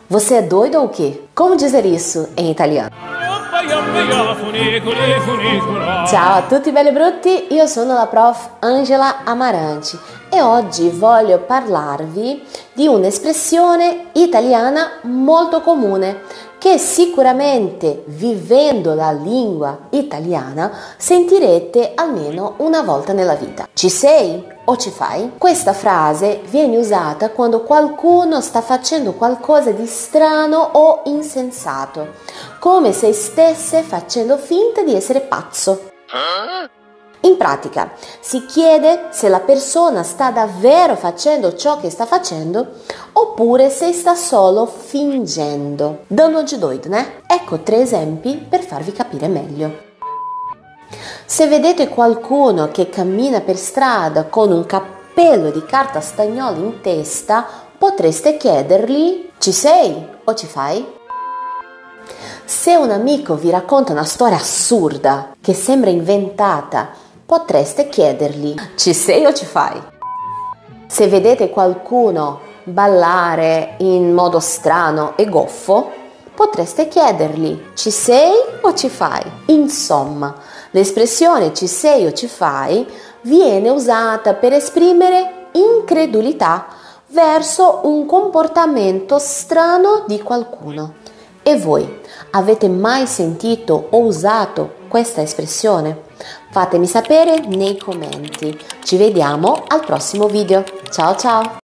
Você é doido ou o quê? Como dizer isso em italiano? Ciao a tutti belli e brutti, io sono la prof Angela Amaranti e oggi voglio parlarvi di un'espressione italiana molto comune che sicuramente vivendo la lingua italiana sentirete almeno una volta nella vita. Ci sei o ci fai? Questa frase viene usata quando qualcuno sta facendo qualcosa di strano o insensato, come se stesse facendo finta di essere pazzo. In pratica, si chiede se la persona sta davvero facendo ciò che sta facendo oppure se sta solo fingendo. Dando de doido, né? Ecco 3 esempi per farvi capire meglio. Se vedete qualcuno che cammina per strada con un cappello di carta stagnola in testa, potreste chiedergli: ci sei o ci fai? Se un amico vi racconta una storia assurda che sembra inventata, potreste chiedergli: ci sei o ci fai? Se vedete qualcuno ballare in modo strano e goffo, potreste chiedergli: ci sei o ci fai? Insomma, l'espressione ci sei o ci fai viene usata per esprimere incredulità verso un comportamento strano di qualcuno. E voi avete mai sentito o usato questa espressione? Fatemi sapere nei commenti. Ci vediamo al prossimo video. Ciao ciao!